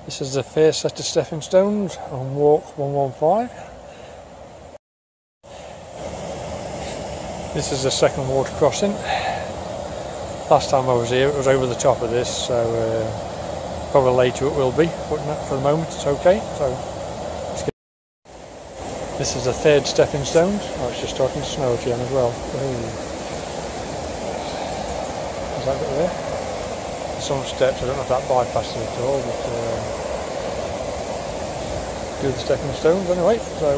This is the first set of stepping stones on walk 115. This is the second water crossing. Last time I was here it was over the top of this, so probably later it will be, but not for the moment it's okay. So let's get. This is the third stepping stones. Oh, it's just starting to snow again as well. Is that bit there? Some steps, I don't know if that bypasses it at all, but do the stepping stones anyway. So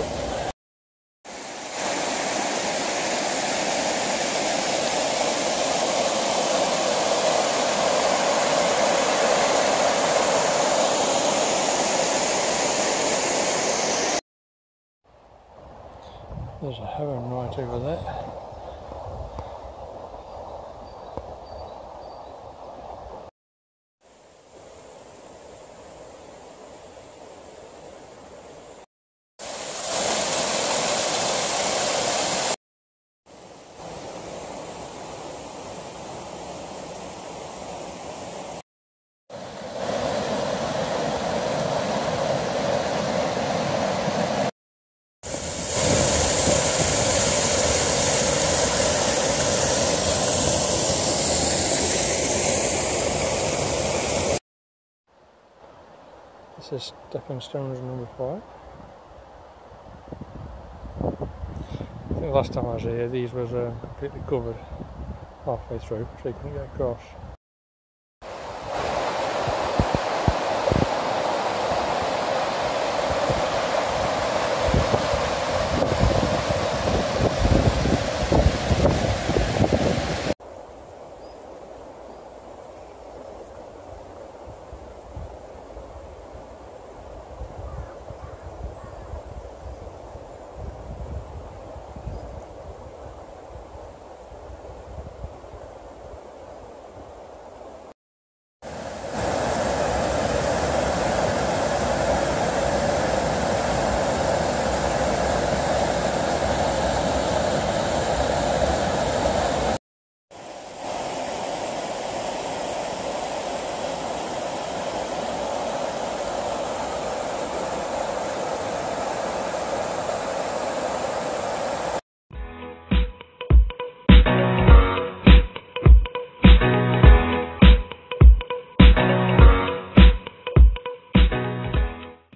there's a heron right over there. This is stepping stones number 5. I think last time I was here these was completely covered halfway through, so you couldn't get across.